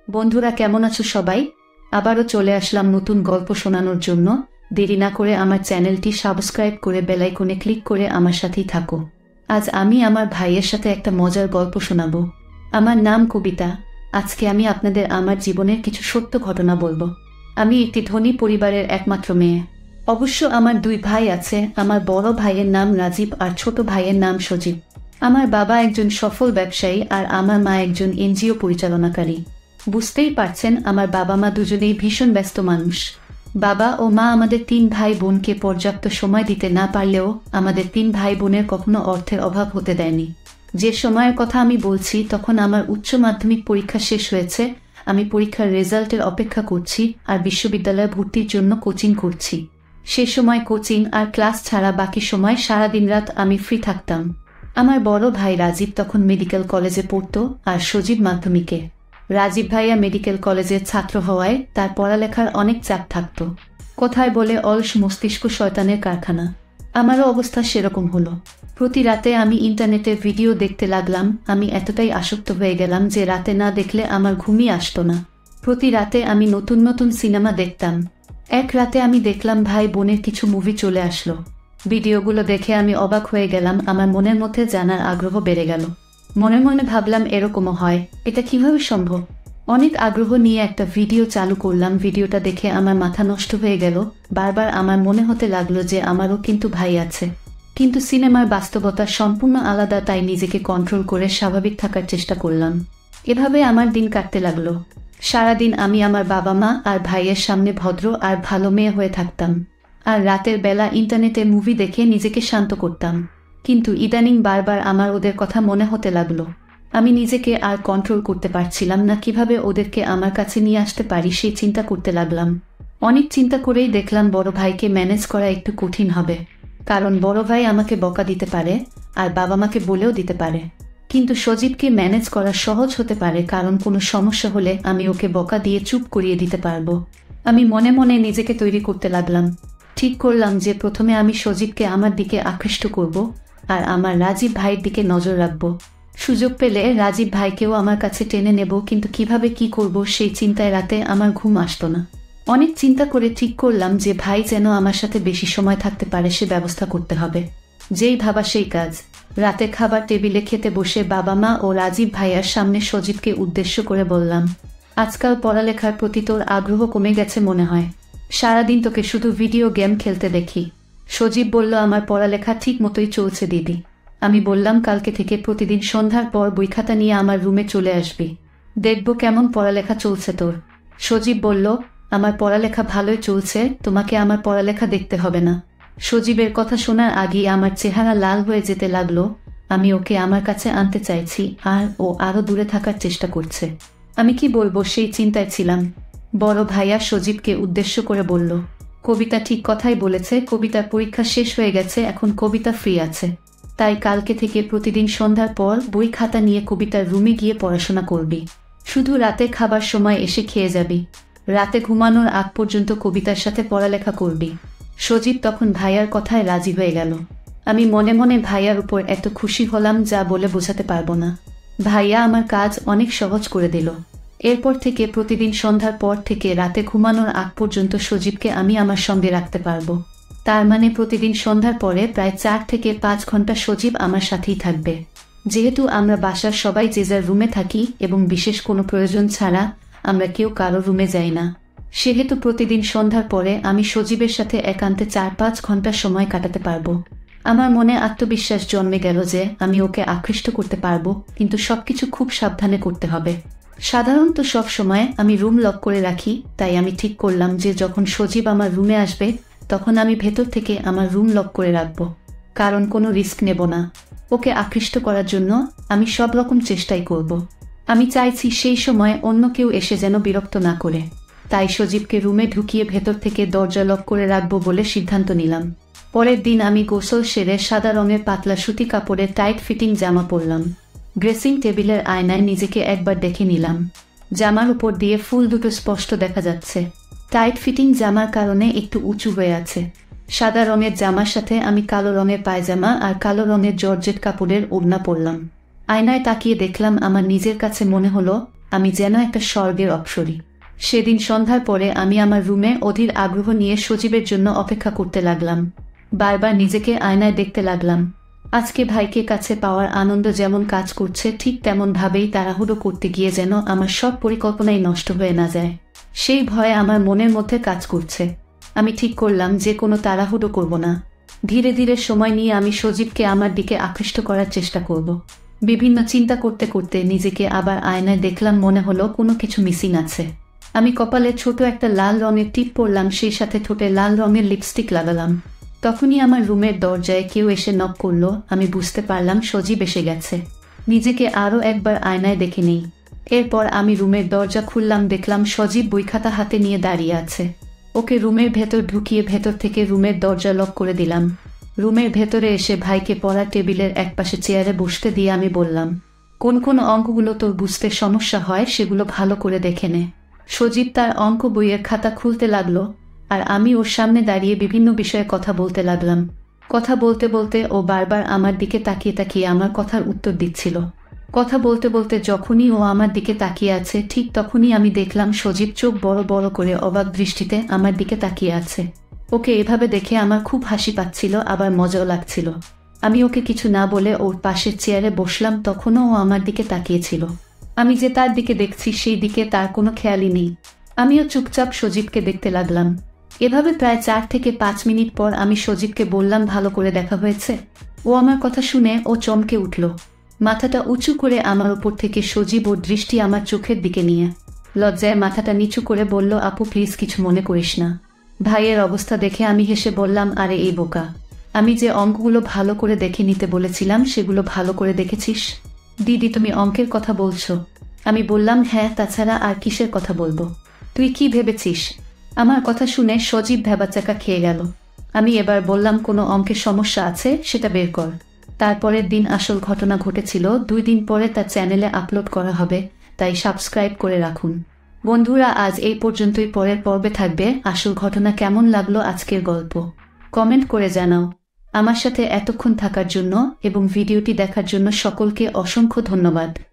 বন্ধুরা কেমন আছো সবাই? আবারও চলে আসলাম নতুন গল্প শোনানোর জন্য। দেরি না করে আমার চ্যানেলটি সাবস্ক্রাইব করে বেল আইকনে ক্লিক করে আমার সাথেই থাকো। আজ আমি আমার ভাইয়ের সাথে একটা মজার গল্প শোনাবো। আমার নাম কবিতা। আজকে আমি আপনাদের আমার জীবনের কিছু সত্য ঘটনা বলবো। আমি একটি ধনী পরিবারের একমাত্র মেয়ে। অবশ্য আমার দুই ভাই আছে। আমার বড় ভাইয়ের নাম রাজীব আর ছোট ভাইয়ের নাম সজীব। আমার বাবা একজন সফল ব্যবসায়ী আর আমার মা একজন এনজিও পরিচালনাকারী। বুঝতেই পারছেন, আমার বাবা মা দুজনেই ভীষণ ব্যস্ত মানুষ। বাবা ও মা আমাদের তিন ভাই বোনকে পর্যাপ্ত সময় দিতে না পারলেও আমাদের তিন ভাই বোনের কখনো অর্থের অভাব হতে দেয়নি। যে সময়ের কথা আমি বলছি তখন আমার উচ্চ মাধ্যমিক পরীক্ষা শেষ হয়েছে। আমি পরীক্ষার রেজাল্টের অপেক্ষা করছি আর বিশ্ববিদ্যালয়ে ভর্তির জন্য কোচিং করছি। সে সময় কোচিং আর ক্লাস ছাড়া বাকি সময় সারাদিন রাত আমি ফ্রি থাকতাম। আমার বড় ভাই রাজীব তখন মেডিকেল কলেজে পড়তো আর সজীব মাধ্যমিকে। রাজীব ভাইয়া মেডিকেল কলেজের ছাত্র হওয়ায় তার পড়ালেখার অনেক চাপ থাকত। কথায় বলে অলস মস্তিষ্ক শয়তানের কারখানা। আমারও অবস্থা সেরকম হলো। প্রতি রাতে আমি ইন্টারনেটে ভিডিও দেখতে লাগলাম। আমি এতটাই আসক্ত হয়ে গেলাম যে রাতে না দেখলে আমার ঘুমই আসতো না। প্রতি রাতে আমি নতুন নতুন সিনেমা দেখতাম। এক রাতে আমি দেখলাম ভাই বোনের কিছু মুভি চলে আসলো। ভিডিওগুলো দেখে আমি অবাক হয়ে গেলাম। আমার মনের মধ্যে জানার আগ্রহ বেড়ে গেল। মনে মনে ভাবলাম এরকমও হয়, এটা কিভাবে সম্ভব। অনেক আগ্রহ নিয়ে একটা ভিডিও চালু করলাম। ভিডিওটা দেখে আমার মাথা নষ্ট হয়ে গেল। বারবার আমার মনে হতে লাগলো যে আমারও কিন্তু ভাই আছে। কিন্তু সিনেমার বাস্তবতা সম্পূর্ণ আলাদা, তাই নিজেকে কন্ট্রোল করে স্বাভাবিক থাকার চেষ্টা করলাম। এভাবে আমার দিন কাটতে লাগলো। সারাদিন আমি আমার বাবা মা আর ভাইয়ের সামনে ভদ্র আর ভালো মেয়ে হয়ে থাকতাম। আর রাতের বেলা ইন্টারনেটে মুভি দেখে নিজেকে শান্ত করতাম। কিন্তু ইদানিং বারবার আমার ওদের কথা মনে হতে লাগলো। আমি নিজেকে আর কন্ট্রোল করতে পারছিলাম না। কিভাবে ওদেরকে আমার কাছে নিয়ে আসতে পারি সেই চিন্তা করতে লাগলাম। অনেক চিন্তা করেই দেখলাম বড় ভাইকে ম্যানেজ করা একটু কঠিন হবে। কারণ বড় ভাই আমাকে বকা দিতে পারে আর বাবা মাকে বলেও দিতে পারে। কিন্তু সজীবকে ম্যানেজ করা সহজ হতে পারে, কারণ কোনো সমস্যা হলে আমি ওকে বকা দিয়ে চুপ করিয়ে দিতে পারবো। আমি মনে মনে নিজেকে তৈরি করতে লাগলাম। ঠিক করলাম যে প্রথমে আমি সজীবকে আমার দিকে আকৃষ্ট করব আর আমার রাজীব ভাইয়ের দিকে নজর রাখব। সুযোগ পেলে রাজীব ভাইকেও আমার কাছে টেনে নেব। কিন্তু কিভাবে কি করব সেই চিন্তায় রাতে আমার ঘুম আসতো না। অনেক চিন্তা করে ঠিক করলাম যে ভাই যেন আমার সাথে বেশি সময় থাকতে পারে সে ব্যবস্থা করতে হবে। যেই ভাবা সেই কাজ। রাতে খাবার টেবিলে খেতে বসে বাবা মা ও রাজীব ভাইয়ার সামনে সজীবকে উদ্দেশ্য করে বললাম, আজকাল পড়ালেখার প্রতি তোর আগ্রহ কমে গেছে মনে হয়। সারাদিন তোকে শুধু ভিডিও গেম খেলতে দেখি। সজীব বলল, আমার পড়ালেখা ঠিক মতোই চলছে দিদি। আমি বললাম, কালকে থেকে প্রতিদিন সন্ধ্যার পর বই খাতা নিয়ে আমার রুমে চলে আসবি। দেখব কেমন পড়ালেখা চলছে তোর। সজীব বলল, আমার পড়ালেখা ভালোই চলছে, তোমাকে আমার পড়ালেখা দেখতে হবে না। সজীবের কথা শোনার আগেই আমার চেহারা লাল হয়ে যেতে লাগলো। আমি ওকে আমার কাছে আনতে চাইছি আর ও আরো দূরে থাকার চেষ্টা করছে। আমি কি বলবো সেই চিন্তায় ছিলাম। বড় ভাইয়া সজীবকে উদ্দেশ্য করে বলল, কবিতা ঠিক কথাই বলেছে। কবিতার পরীক্ষা শেষ হয়ে গেছে, এখন কবিতা ফ্রি আছে। তাই কালকে থেকে প্রতিদিন সন্ধ্যার পর বই খাতা নিয়ে কবিতার রুমে গিয়ে পড়াশোনা করবি। শুধু রাতে খাবার সময় এসে খেয়ে যাবি। রাতে ঘুমানোর আগ পর্যন্ত কবিতার সাথে পড়ালেখা করবি। সজীব তখন ভাইয়ার কথায় রাজি হয়ে গেল। আমি মনে মনে ভাইয়ার উপর এত খুশি হলাম যা বলে বোঝাতে পারবো না। ভাইয়া আমার কাজ অনেক সহজ করে দিল। এরপর থেকে প্রতিদিন সন্ধ্যার পর থেকে রাতে ঘুমানোর আগ পর্যন্ত সজীবকে আমি আমার সঙ্গে রাখতে পারবো। তার মানে প্রতিদিন সন্ধ্যার পরে প্রায় 4 থেকে 5 ঘন্টা সজীব আমার সাথেই থাকবে। যেহেতু আমরা বাসার সবাই যে যার রুমে থাকি এবং বিশেষ কোনো প্রয়োজন ছাড়া আমরা কেউ কারো রুমে যাই না, সেহেতু প্রতিদিন সন্ধ্যার পরে আমি সজীবের সাথে একান্তে 4-5 ঘন্টা সময় কাটাতে পারবো। আমার মনে আত্মবিশ্বাস জন্মে গেল যে আমি ওকে আকৃষ্ট করতে পারবো, কিন্তু সবকিছু খুব সাবধানে করতে হবে। সাধারণত সব সময় আমি রুম লক করে রাখি, তাই আমি ঠিক করলাম যে যখন সজীব আমার রুমে আসবে তখন আমি ভেতর থেকে আমার রুম লক করে রাখবো। কারণ কোনো রিস্ক নেব না। ওকে আকৃষ্ট করার জন্য আমি সব রকম চেষ্টাই করব। আমি চাইছি সেই সময় অন্য কেউ এসে যেন বিরক্ত না করে। তাই সজীবকে রুমে ঢুকিয়ে ভেতর থেকে দরজা লক করে রাখবো বলে সিদ্ধান্ত নিলাম। পরের দিন আমি গোসল সেরে সাদা রঙের পাতলা সুতি কাপড়ের টাইট ফিটিং জামা পরলাম। ড্রেসিং টেবিলের আয়নায় নিজেকে একবার দেখে নিলাম। জামার উপর দিয়ে ফুল দুটো স্পষ্ট দেখা যাচ্ছে। টাইট ফিটিং জামার কারণে একটু উঁচু হয়ে আছে। সাদা রঙের জামার সাথে আমি কালো রঙের পায়জামা আর কালো রঙের জর্জেট কাপড়ের ওড়না পরলাম। আয়নায় তাকিয়ে দেখলাম, আমার নিজের কাছে মনে হলো আমি যেন একটা স্বর্গের অপ্সরী। সেদিন সন্ধ্যার পরে আমি আমার রুমে অধীর আগ্রহ নিয়ে সজীবের জন্য অপেক্ষা করতে লাগলাম। বারবার নিজেকে আয়নায় দেখতে লাগলাম। আজকে ভাইকে কাছে পাওয়ার আনন্দ যেমন কাজ করছে, ঠিক তেমন ভাবেই তাড়াহুড়ো করতে গিয়ে যেন আমার সব পরিকল্পনাই নষ্ট হয়ে না যায়, সেই ভয়ে আমার মনের মধ্যে কাজ করছে। আমি ঠিক করলাম যে কোনো তাড়াহুড়ো করব না। ধীরে ধীরে সময় নিয়ে আমি সজীবকে আমার দিকে আকৃষ্ট করার চেষ্টা করব। বিভিন্ন চিন্তা করতে করতে নিজেকে আবার আয়নায় দেখলাম। মনে হলো কোনো কিছু মিসিং আছে। আমি কপালে ছোট একটা লাল রঙের টিপ পরলাম, সেই সাথে ঠোঁটে লাল রঙের লিপস্টিক লাগালাম। তখনই আমার রুমের দরজায় কেউ এসে নক করলো। আমি বুঝতে পারলাম সজীব এসে গেছে। নিজেকে আরও একবার আয়নায় দেখে নেই। এরপর আমি রুমের দরজা খুললাম, দেখলাম সজীব বইখাতা হাতে নিয়ে দাঁড়িয়ে আছে। ওকে রুমের ভেতর ঢুকিয়ে ভেতর থেকে রুমের দরজা লক করে দিলাম। রুমের ভেতরে এসে ভাইকে পড়া টেবিলের একপাশে চেয়ারে বসতে দিয়ে আমি বললাম, কোন কোন অঙ্কগুলো তোর বুঝতে সমস্যা হয় সেগুলো ভালো করে দেখে নে। সজীব তার অঙ্ক বইয়ের খাতা খুলতে লাগলো, আর আমি ওর সামনে দাঁড়িয়ে বিভিন্ন বিষয়ে কথা বলতে লাগলাম। কথা বলতে বলতে ও বারবার আমার দিকে তাকিয়ে তাকিয়ে আমার কথার উত্তর দিচ্ছিল। কথা বলতে বলতে যখনই ও আমার দিকে তাকিয়ে আছে, ঠিক তখনই আমি দেখলাম সজীব চোখ বড় বড় করে অবাক দৃষ্টিতে আমার দিকে তাকিয়ে আছে। ওকে এভাবে দেখে আমার খুব হাসি পাচ্ছিল, আবার মজাও লাগছিল। আমি ওকে কিছু না বলে ওর পাশের চেয়ারে বসলাম। তখনও ও আমার দিকে তাকিয়েছিল। আমি যে তার দিকে দেখছি সেই দিকে তার কোনো খেয়ালই নেই। আমিও চুপচাপ সজীবকে দেখতে লাগলাম। এভাবে প্রায় 4 থেকে 5 মিনিট পর আমি সজীবকে বললাম, ভালো করে দেখা হয়েছে? ও আমার কথা শুনে ও চমকে উঠল। মাথাটা উঁচু করে আমার উপর থেকে সজীব ওর দৃষ্টি আমার চোখের দিকে নিয়ে লজ্জায় মাথাটা নিচু করে বলল, আপু প্লিজ কিছু মনে করিস না। ভাইয়ের অবস্থা দেখে আমি হেসে বললাম, আরে এই বোকা, আমি যে অঙ্কগুলো ভালো করে দেখে নিতে বলেছিলাম সেগুলো ভালো করে দেখেছিস? দিদি তুমি অঙ্কের কথা বলছো? আমি বললাম, হ্যাঁ, তাছাড়া আর কিসের কথা বলবো? তুই কি ভেবেছিস? আমার কথা শুনে সজীব ভ্যাবাচ্যাকা খেয়ে গেল। আমি এবার বললাম, কোনো অঙ্কের সমস্যা আছে সেটা বের কর। তারপরের দিন আসল ঘটনা ঘটেছিল। 2 দিন পরে তার চ্যানেলে আপলোড করা হবে, তাই সাবস্ক্রাইব করে রাখুন। বন্ধুরা, আজ এই পর্যন্তই। পরের পর্বে থাকবে আসল ঘটনা। কেমন লাগলো আজকের গল্প কমেন্ট করে জানাও। আমার সাথে এতক্ষণ থাকার জন্য এবং ভিডিওটি দেখার জন্য সকলকে অসংখ্য ধন্যবাদ।